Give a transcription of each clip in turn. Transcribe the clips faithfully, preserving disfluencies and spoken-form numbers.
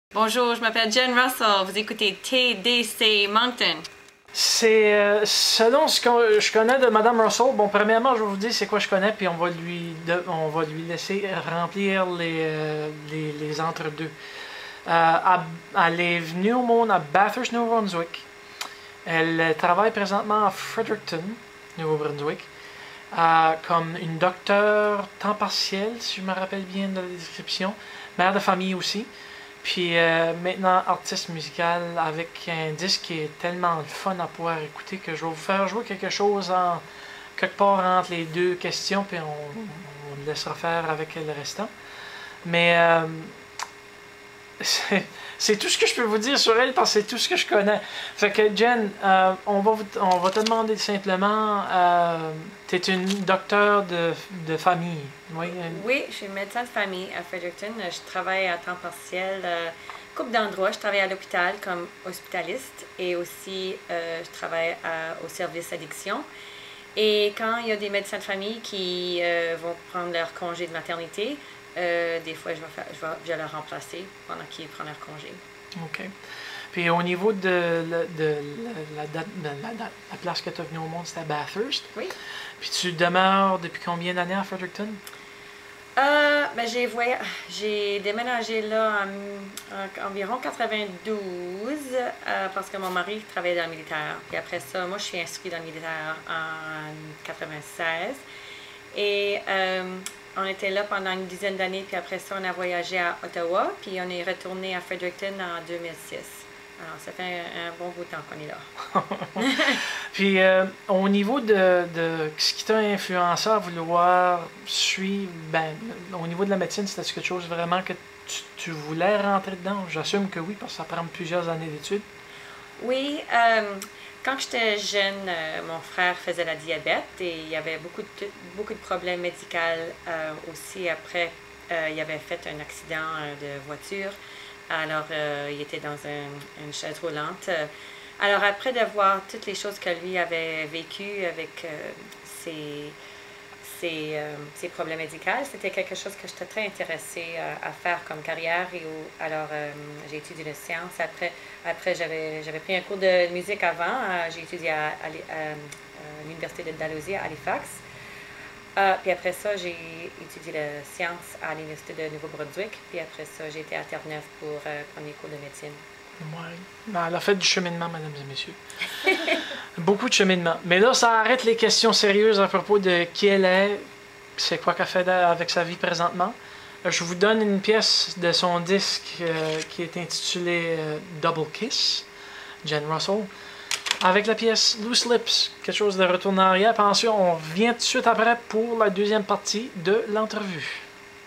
Bonjour, je m'appelle Jen Russell. Vous écoutez T D C Moncton. C'est euh, selon ce que je connais de Madame Russell. Bon, premièrement, je vais vous dire c'est quoi je connais, puis on va lui, de, on va lui laisser remplir les, euh, les, les entre-deux. Euh, elle est venue au monde à Bathurst, Nouveau-Brunswick. Elle travaille présentement à Fredericton, Nouveau-Brunswick, euh, comme une docteure temps partiel, si je me rappelle bien de la description. Mère de famille aussi. Puis euh, maintenant, artiste musical avec un disque qui est tellement le fun à pouvoir écouter que je vais vous faire jouer quelque chose en quelque part entre les deux questions, puis on, on le laissera faire avec le restant. Mais euh, c'est tout ce que je peux vous dire sur elle parce que c'est tout ce que je connais. Fait que Jen, euh, on, va vous, on va te demander simplement, euh, tu es une docteure de, de famille, oui? Oui, je suis médecin de famille à Fredericton. Je travaille à temps partiel, euh, couple d'endroits. Je travaille à l'hôpital comme hospitaliste et aussi euh, je travaille à, au service addiction. Et quand il y a des médecins de famille qui euh, vont prendre leur congé de maternité, Euh, des fois, je vais, faire, je, vais, je vais le remplacer pendant qu'ils prennent leur congé. OK. Puis au niveau de, de, de, la, date, de la, date, la place que tu es venu au monde, c'était à Bathurst. Oui. Puis tu demeures depuis combien d'années à Fredericton? Euh, ben j'ai, voy... j'ai déménagé là en, en environ quatre-vingt-douze euh, parce que mon mari travaillait dans le militaire. Puis après ça, moi, je suis inscrite dans le militaire en quatre-vingt-seize. Et euh, on était là pendant une dizaine d'années, puis après ça, on a voyagé à Ottawa, puis on est retourné à Fredericton en deux mille six. Alors, ça fait un, un bon bout de temps qu'on est là. Puis, euh, au niveau de, de ce qui t'a influencé à vouloir suivre, ben, au niveau de la médecine, c'était quelque chose vraiment que tu, tu voulais rentrer dedans? J'assume que oui, parce que ça prend plusieurs années d'études. Oui, euh, quand j'étais jeune, euh, mon frère faisait la diabète et il y avait beaucoup de, beaucoup de problèmes médicaux euh, aussi. Après, euh, il avait fait un accident euh, de voiture. Alors, euh, il était dans un, une chaise roulante. Alors, après de voir toutes les choses que lui avait vécues avec euh, ses, ses, euh, ses problèmes médicaux, c'était quelque chose que j'étais très intéressée à, à faire comme carrière. Et au, alors, euh, j'ai étudié les sciences. Après, après j'avais, j'avais pris un cours de musique avant. Euh, j'ai étudié à, à, à, à l'Université de Dalhousie à Halifax. Euh, puis après ça, j'ai étudié les sciences à l'Université de Nouveau-Brunswick. Puis après ça, j'ai été à Terre-Neuve pour euh, prendre les cours de médecine. Oui. Elle a fait du cheminement, mesdames et messieurs. Beaucoup de cheminement. Mais là, ça arrête les questions sérieuses à propos de qui elle est, c'est quoi qu'elle fait avec sa vie présentement. Je vous donne une pièce de son disque euh, qui est intitulé euh, Double Kiss, Jen Russell, avec la pièce Loose Lips, quelque chose de retour en arrière. Puis ensuite, on revient tout de suite après pour la deuxième partie de l'entrevue.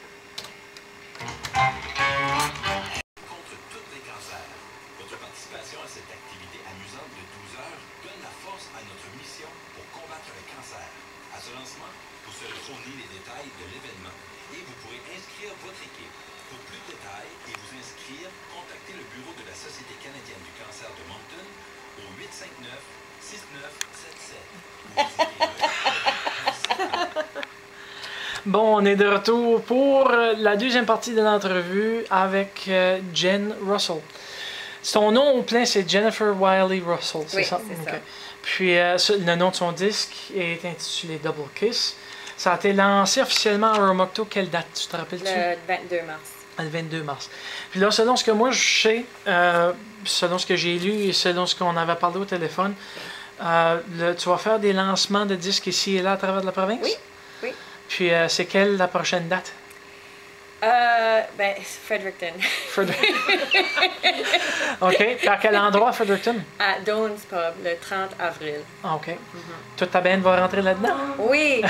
Bon, on est de retour pour la deuxième partie de l'entrevue avec euh, Jen Russell. Son nom au plein, c'est Jennifer Wiley Russell, c'est oui, ça? c'est okay. ça. Puis euh, le nom de son disque est intitulé Double Kiss. Ça a été lancé officiellement à Oromocto. Quelle date, tu te rappelles-tu? Le vingt-deux mars. Le vingt-deux mars. Puis là, selon ce que moi je sais, euh, selon ce que j'ai lu et selon ce qu'on avait parlé au téléphone, euh, le, tu vas faire des lancements de disques ici et là à travers de la province? Oui, oui. Puis euh, c'est quelle la prochaine date? Euh, ben, Fredericton. Fredericton. OK. Puis à quel endroit, Fredericton? À Doan's Pub, le trente avril. OK. Mm-hmm. Toute ta band va rentrer là-dedans? Oui!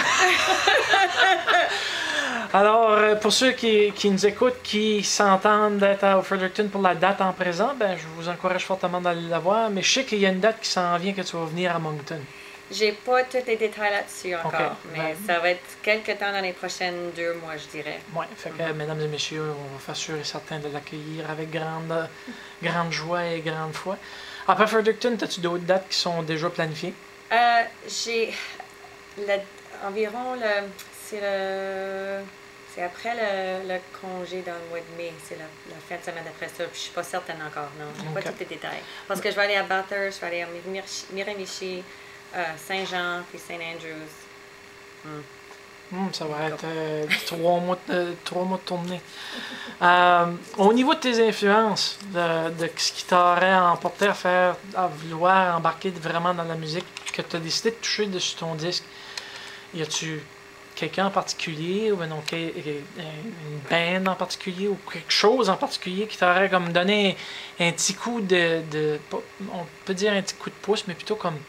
Alors, pour ceux qui, qui nous écoutent, qui s'entendent d'être à Fredericton pour la date en présent, ben, je vous encourage fortement d'aller la voir. Mais je sais qu'il y a une date qui s'en vient que tu vas venir à Moncton. J'ai pas tous les détails là-dessus encore, okay. mais ben, ça va être quelque temps dans les prochaines deux mois, je dirais. Oui, fait que, mm-hmm. mesdames et messieurs, on va faire sûr et certain de l'accueillir avec grande, grande joie et grande foi. Après Fredericton, as-tu d'autres dates qui sont déjà planifiées? Euh, j'ai le, environ le, c'est le C'est après le, le congé dans le mois de mai. C'est la, la fin de semaine après ça. Puis je suis pas certaine encore, non. Je n'ai Okay. pas tous les détails. Parce que je vais aller à Bathurst, je vais aller à Mir- Miramichi, euh, Saint-Jean, puis Saint Andrews. Hmm. Hum, ça va être euh, trois, mois de, euh, trois mois de tournée. Euh, au niveau de tes influences, de, de ce qui t'aurait emporté à faire, à vouloir embarquer vraiment dans la musique, que tu as décidé de toucher dessus ton disque, y a-tu quelqu'un en particulier, ou ben non, une band en particulier, ou quelque chose en particulier qui t'aurait comme donné un, un petit coup de, de. On peut dire un petit coup de pouce, mais plutôt comme.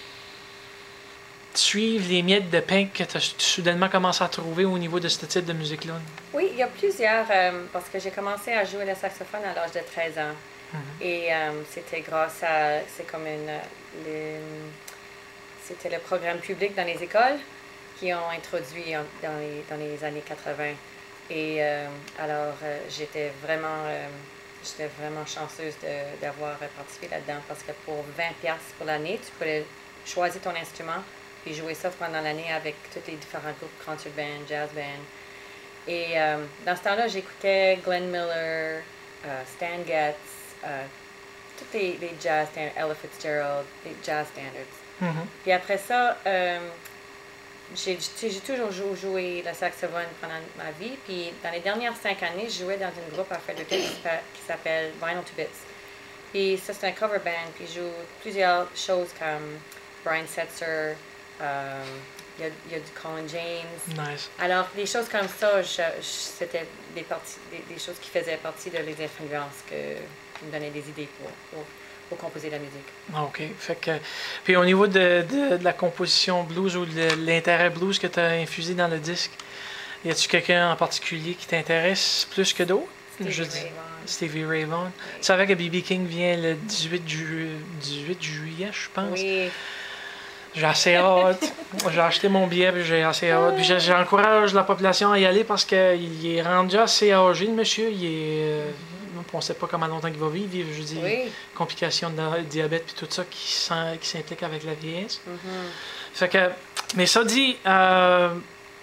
Suivre les miettes de pain que tu as soudainement commencé à trouver au niveau de ce type de musique-là? Oui, il y a plusieurs, euh, parce que j'ai commencé à jouer le saxophone à l'âge de treize ans. Mm-hmm. Et euh, c'était grâce à, c'est comme une, le, c'était le programme public dans les écoles qui ont introduit en, dans, les, dans les années quatre-vingt. Et euh, alors, euh, j'étais vraiment, euh, j'étais vraiment chanceuse de, d'avoir participé là-dedans, parce que pour vingt dollars pour l'année, tu pouvais choisir ton instrument puis jouer ça pendant l'année avec tous les différents groupes, concert band, jazz band. Et euh, dans ce temps-là, j'écoutais Glenn Miller, euh, Stan Getz, euh, tous les, les jazz standards, Ella Fitzgerald, les jazz standards. Mm-hmm. Puis après ça, euh, j'ai, j'ai toujours joué, joué le saxophone pendant ma vie. Puis dans les dernières cinq années, je jouais dans un groupe à Fredericton qui s'appelle Vinyl to Bits. Puis ça, c'est un cover band. Puis je joue plusieurs choses comme Brian Setzer. Euh, il, y a, il y a du Colin James. Nice. Alors, des choses comme ça, je, je, c'était des, parties, des, des choses qui faisaient partie de les influences que, qui me donnaient des idées pour, pour, pour composer la musique. OK. Fait que, puis au niveau de, de, de la composition blues ou de l'intérêt blues que tu as infusé dans le disque, y a-tu quelqu'un en particulier qui t'intéresse plus que d'autres? Stevie Je Ray dis, Vaughan. Stevie Ray Vaughan. Oui. Tu savais que B B King vient le dix-huit, ju dix-huit juillet, je pense? Oui. J'ai assez hâte. J'ai acheté mon billet, puis j'ai assez hâte. Puis j'encourage la population à y aller parce qu'il est rendu assez âgé, le monsieur. Il est. Euh, on ne sait pas comment longtemps il va vivre. Je dis, Oui. complications de diabète, puis tout ça qui, qui s'implique avec la vieillesse. Mm-hmm. Fait que. Mais ça dit, euh,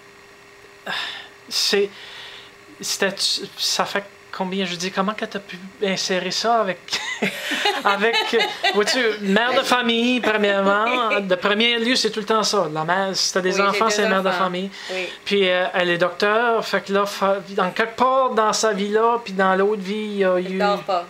c'est. C'était. Ça fait combien, je dis, comment que tu as pu insérer ça avec, avec, vois-tu, mère de famille, premièrement, de premier lieu, c'est tout le temps ça. La mère, si t'as des Oui, enfants, j'ai c'est deux mère de enfants. famille. Oui. Puis euh, elle est docteur, fait que là, fa- dans quelque part dans sa vie-là, puis dans l'autre vie, il y a Je eu... dors pas.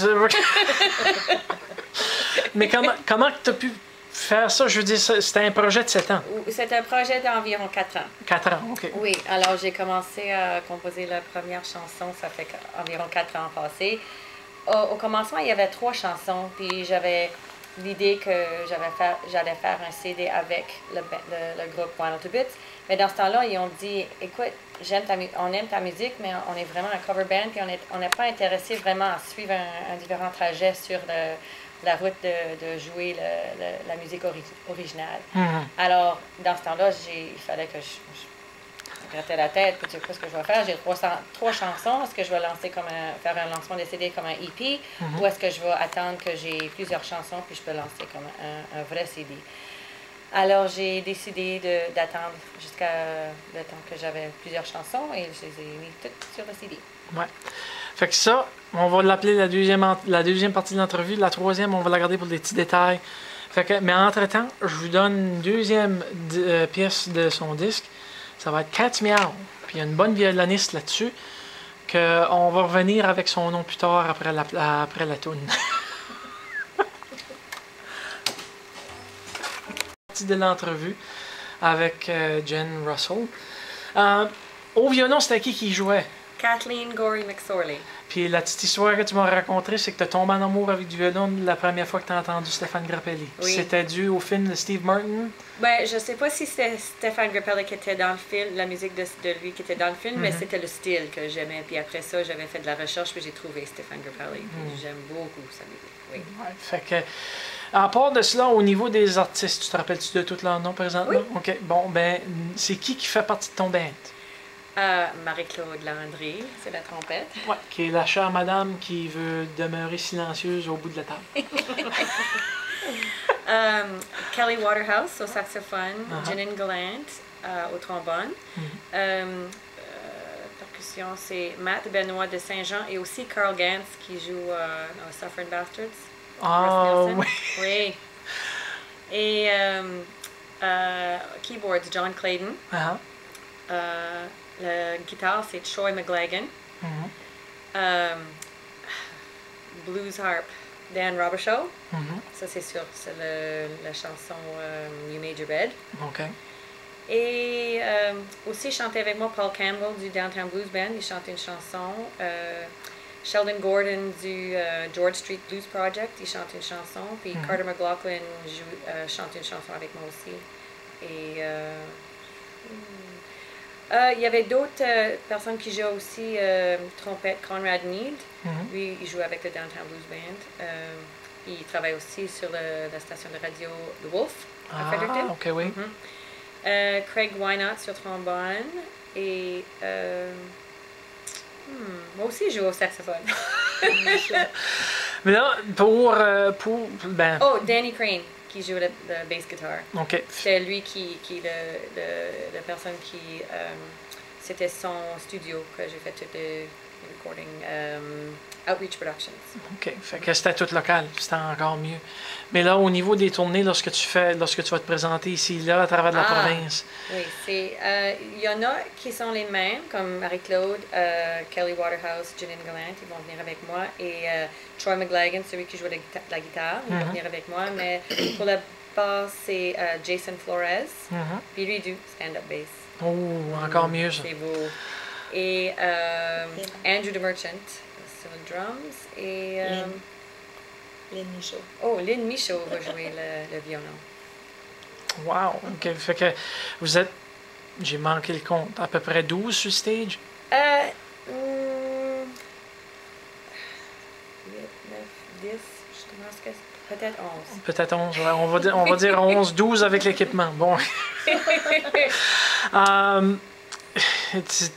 Mais comment, comment tu as pu faire ça? Je veux dire, ça- c'était un projet de sept ans. C'est un projet d'environ quatre ans. quatre ans, OK. Oui, alors j'ai commencé à composer la première chanson, ça fait environ quatre ans passés. Au, au commencement, il y avait trois chansons, puis j'avais l'idée que j'avais faire, j'allais faire un C D avec le, le, le groupe Vinyl to Bits. Mais dans ce temps-là, ils ont dit, écoute, j'aime ta, on aime ta musique, mais on est vraiment un cover band, puis on n'est on n'est pas intéressé vraiment à suivre un, un différent trajet sur le, la route de, de jouer le, le, la musique ori originale. Mm-hmm. Alors, dans ce temps-là, j'ai, il fallait que je, je grattais la tête, puis tu sais pas ce que je vais faire. J'ai trois, trois chansons. Est-ce que je vais lancer comme un, faire un lancement de C D comme un E P, Mm-hmm. ou est-ce que je vais attendre que j'ai plusieurs chansons, puis je peux lancer comme un, un vrai C D? Alors, j'ai décidé de, d'attendre jusqu'à le temps que j'avais plusieurs chansons, et je les ai mis toutes sur le C D. Ouais. Fait que ça, on va l'appeler la deuxième, en- la deuxième partie de l'entrevue. La troisième, on va la garder pour des petits détails. Fait que, mais entre-temps, je vous donne une deuxième d- euh, pièce de son disque. Ça va être Cat's Meow. Puis il y a une bonne violoniste là-dessus. Que on va revenir avec son nom plus tard après la, la- après la toune. Partie de l'entrevue avec euh, Jen Russell. Euh, au violon, c'était qui qui jouait? Kathleen Gorey McSorley. Puis la petite histoire que tu m'as racontée, c'est que tu as tombé en amour avec du violon la première fois que tu as entendu Stéphane Grappelli. Oui. C'était dû au film de Steve Martin. Ben, je sais pas si c'était Stéphane Grappelli qui était dans le film, la musique de, de lui qui était dans le film, mais Mhm. c'était le style que j'aimais. Puis après ça, j'avais fait de la recherche, puis j'ai trouvé Stéphane Grappelli. Puis Mhm. j'aime beaucoup sa musique. Oui. Ouais, fait que, à part de cela, au niveau des artistes, tu te rappelles-tu de tous leurs noms présentement? Oui. OK. Bon, ben, c'est qui qui fait partie de ton band? Euh, Marie-Claude Landry, c'est la trompette. Ouais. Qui est la chère madame qui veut demeurer silencieuse au bout de la table. Euh, Kelly Waterhouse au saxophone, Uh-huh. Janine Gallant euh, au trombone. Mhm. Euh, euh, percussion, c'est Matt Benoit de Saint-Jean et aussi Carl Gantz qui joue euh, dans Suffering Bastards. Ah, oui. Oui. Et euh, euh, keyboards, John Clayton. Uh-huh. Euh, la guitare, c'est Troy McLagan. Mm-hmm. euh, blues harp, Dan Robichaud. Mm-hmm. Ça, c'est sûr, c'est le, la chanson euh, You Made Your Bed. OK. Et euh, aussi, chantait avec moi Paul Campbell du Downtown Blues Band. Il chantait une chanson. Euh, Sheldon Gordon du euh, George Street Blues Project. Il chante une chanson. Puis Mm-hmm. Carter McLaughlin joue, euh, chante une chanson avec moi aussi. Et euh, euh, il y avait d'autres euh, personnes qui jouaient aussi euh, trompette. Conrad Mead. Mm-hmm. Lui, il joue avec le Downtown Blues Band. Euh, il travaille aussi sur le, la station de radio The Wolf à Ah, Fredericton. OK, oui. Mm-hmm. Euh, Craig Wynott sur trombone et euh, hmm, moi aussi je joue au saxophone. Mais là, pour... euh, pour ben, Oh, Danny Crane qui joue le, le bass guitar. OK. C'est lui qui, qui le, le, la personne qui euh, c'était son studio que j'ai fait tout le recording. Um, Outreach Productions. OK. Fait que c'était tout local. C'était encore mieux. Mais là, au niveau des tournées, lorsque tu fais, lorsque tu vas te présenter ici, là, à travers de la Ah, province. Oui, c'est. Euh, il y en a qui sont les mêmes, comme Marie-Claude, euh, Kelly Waterhouse, Janine Gallant, ils vont venir avec moi. Et euh, Troy McLagan, celui qui joue la, guita- la guitare, il va Mhm. venir avec moi. Mais pour la basse, c'est euh, Jason Flores. Mhm. Puis lui, il joue stand-up bass. Oh, encore mieux, ça. C'est beau. Et euh, Andrew DeMerchant sur le drums. Et. Euh, Lynn. Lynn Michaud. oh, Lynn Michaud va jouer le, le violon. Wow. OK. Fait que vous êtes, j'ai manqué le compte, à peu près douze sur le stage? Euh. Hmm, huit, neuf, dix, je pense que c'est peut-être onze. Peut-être onze. Ouais. On va dire, on va dire onze, douze avec l'équipement. Bon. Um, tu-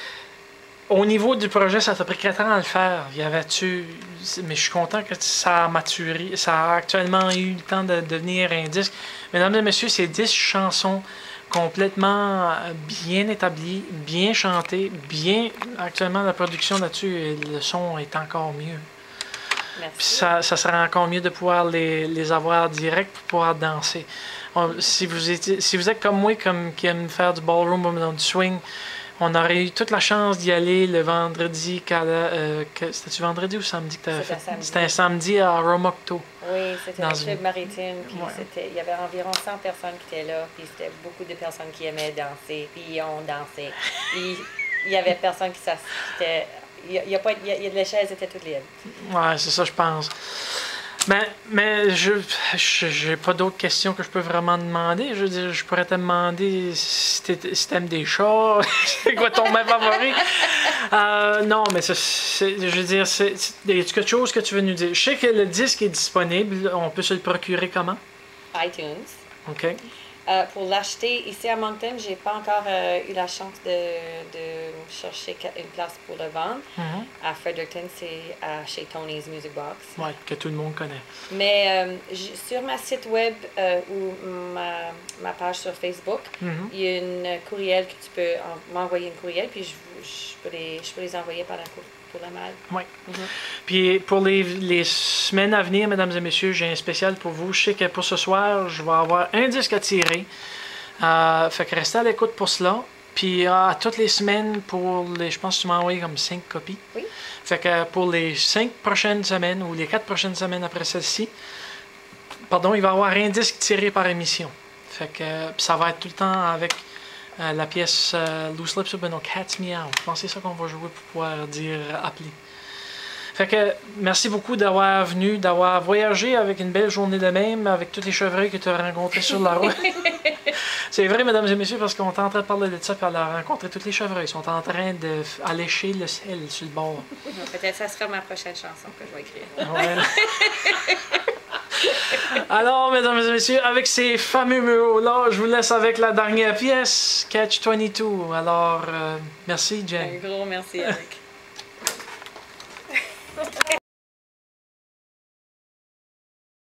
au niveau du projet, ça t'a pris quatre ans à le faire. Y avait-tu. Mais je suis content que ça a maturé. Ça a actuellement eu le temps de devenir un disque. Mesdames et messieurs, c'est dix chansons complètement bien établies, bien chantées, bien. Actuellement, la production là-dessus, le son est encore mieux. Puis Merci. ça, ça serait encore mieux de pouvoir les, les avoir direct pour pouvoir danser. On- si, vous étiez, si vous êtes comme moi, comme, qui aime faire du ballroom ou dans du swing, on aurait eu toute la chance d'y aller le vendredi. qu'à la- euh, que- C'était-tu vendredi ou samedi que tu avais C'était fait? samedi. C'était un samedi à Romocto. Oui, c'était Dans un club une- maritime, puis Ouais. c'était, il y avait environ cent personnes qui étaient là, puis c'était beaucoup de personnes qui aimaient danser, puis on dansait. Puis il y avait personne qui s'assistait. Il y a, il y a pas, il y a, il y a- les chaises étaient toutes libres. Ouais, c'est ça, je pense. Mais, mais je j'ai pas d'autres questions que je peux vraiment demander. Je veux dire, je pourrais te demander si t'es- si t'aimes des chats, c'est quoi ton mets favori. Euh, non, mais c'est, c'est- je veux dire, c'est, c'est, y a-tu quelque chose que tu veux nous dire? Je sais que le disque est disponible, on peut se le procurer comment? iTunes. OK. Euh, pour l'acheter ici à Moncton, j'ai pas encore euh, eu la chance de, de chercher que- une place pour le vendre. Mhm. À Fredericton, c'est à- chez Tony's Music Box. Ouais, que tout le monde connaît. Mais euh, j- sur ma site web euh, ou ma, ma page sur Facebook, Mhm. il y a une courriel que tu peux en- m'envoyer une courriel, puis je, je, peux, les, je peux les envoyer par la, cour- pour la mail. Ouais. Mhm. Puis pour les, les semaines à venir, mesdames et messieurs, j'ai un spécial pour vous. Je sais que pour ce soir, je vais avoir un disque à tirer. Euh, fait que restez à l'écoute pour cela. Puis euh, à toutes les semaines, pour les, je pense que tu m'as envoyé comme cinq copies. Oui. Fait que pour les cinq prochaines semaines ou les quatre prochaines semaines après celle-ci, pardon, il va y avoir un disque tiré par émission. Fait que euh, puis ça va être tout le temps avec euh, la pièce euh, Loose Lips ou ben non, Cat's Meow. Je pense que c'est ça qu'on va jouer pour pouvoir dire euh, appeler. Fait que merci beaucoup d'avoir venu, d'avoir voyagé avec une belle journée de même, avec tous les chevreuils que tu as rencontrés sur la route. C'est vrai, mesdames et messieurs, parce qu'on est en train de parler de ça, puis elle a rencontré tous les chevreuils. Ils sont en train d'allécher le sel sur le bord. Peut-être que ça sera ma prochaine chanson que je vais écrire. Ouais. Alors, mesdames et messieurs, avec ces fameux mots-là, je vous laisse avec la dernière pièce, Catch vingt-deux. Alors, euh, merci, Jen. Un gros merci, Eric.